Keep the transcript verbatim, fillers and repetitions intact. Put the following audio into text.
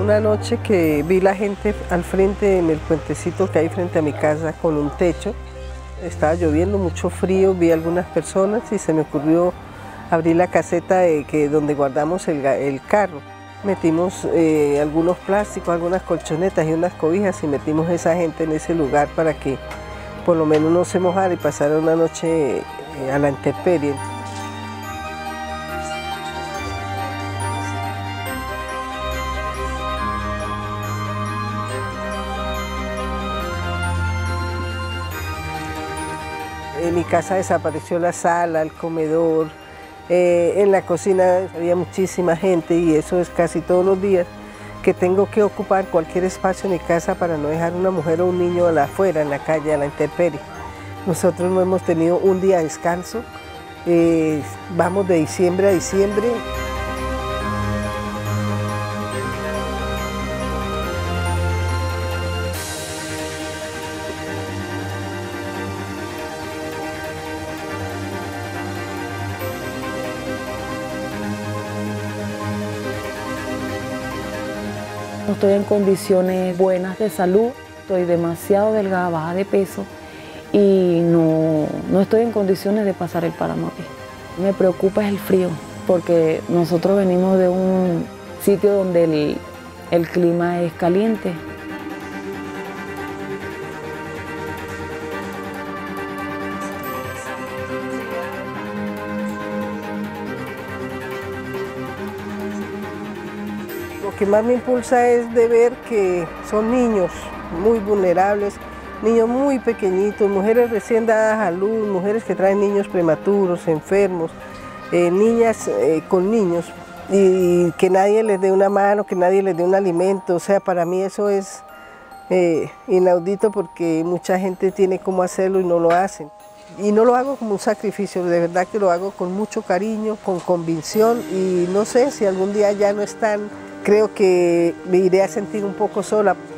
una noche que vi la gente al frente, en el puentecito que hay frente a mi casa, con un techo. Estaba lloviendo, mucho frío, vi algunas personas y se me ocurrió abrir la caseta de que, donde guardamos el, el carro. Metimos eh, algunos plásticos, algunas colchonetas y unas cobijas y metimos a esa gente en ese lugar para que por lo menos no se mojara y pasara una noche eh, a la intemperie. En mi casa desapareció la sala, el comedor, eh, en la cocina había muchísima gente y eso es casi todos los días que tengo que ocupar cualquier espacio en mi casa para no dejar una mujer o un niño afuera, en la calle, a la intemperie. Nosotros no hemos tenido un día de descanso, eh, vamos de diciembre a diciembre. No estoy en condiciones buenas de salud, estoy demasiado delgada, baja de peso y no, no estoy en condiciones de pasar el páramo aquí. Me preocupa es el frío, porque nosotros venimos de un sitio donde el, el clima es caliente. Lo que más me impulsa es de ver que son niños muy vulnerables, niños muy pequeñitos, mujeres recién dadas a luz, mujeres que traen niños prematuros, enfermos, eh, niñas eh, con niños, y que nadie les dé una mano, que nadie les dé un alimento. O sea, para mí eso es eh, inaudito, porque mucha gente tiene cómo hacerlo y no lo hacen. Y no lo hago como un sacrificio, de verdad que lo hago con mucho cariño, con convicción, y no sé si algún día ya no están, creo que me iré a sentir un poco sola.